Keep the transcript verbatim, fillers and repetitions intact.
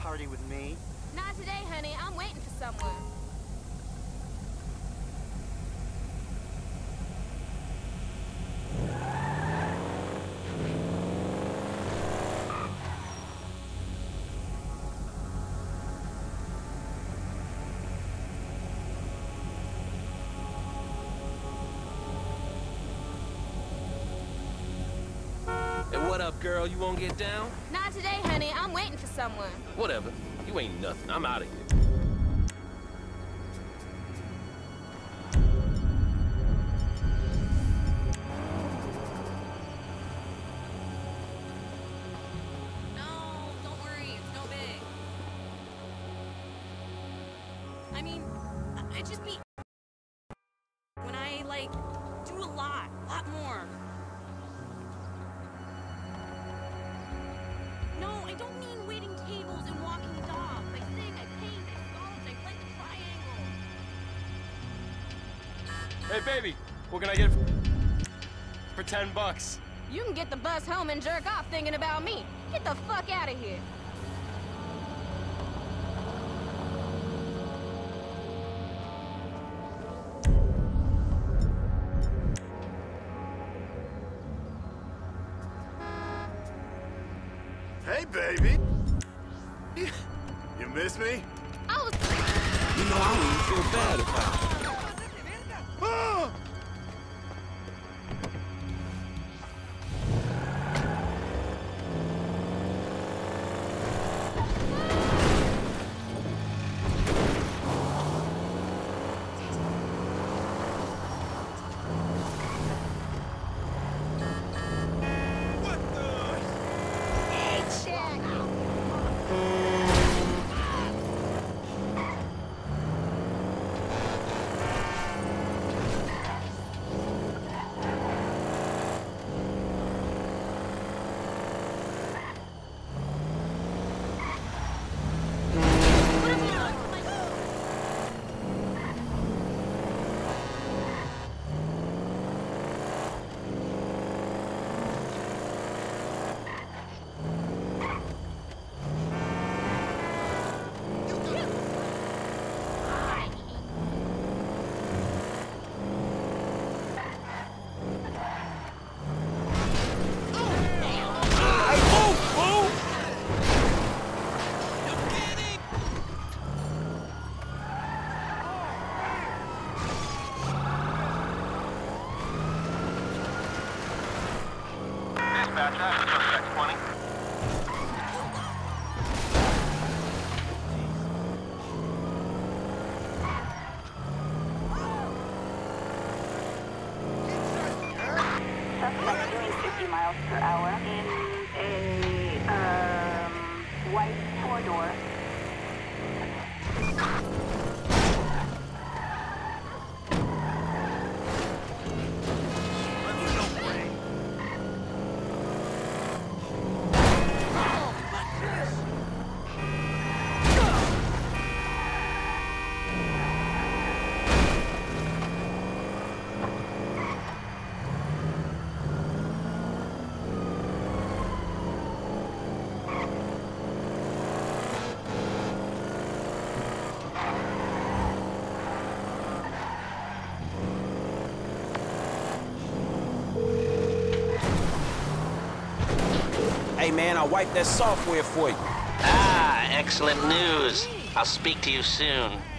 party with me. Not today, honey. I'm waiting for someone. What up, girl? You won't get down? Not today, honey. I'm waiting for someone. Whatever. You ain't nothing. I'm out of here. No, don't worry. It's no big. I mean, I just be... when I, like, do a lot. A lot more. No, I don't mean waiting tables and walking dogs. I sing, I paint, I sculpt, I play the triangle. Hey, baby, what can I get for ten bucks? You can get the bus home and jerk off thinking about me. Get the fuck out of here. Hey, baby. You miss me? I was... You know, I don't even feel bad about it. Ah! Suspect doing fifty miles per hour in a um, white four-door. Hey man, I wiped that software for you. Ah, excellent news. I'll speak to you soon.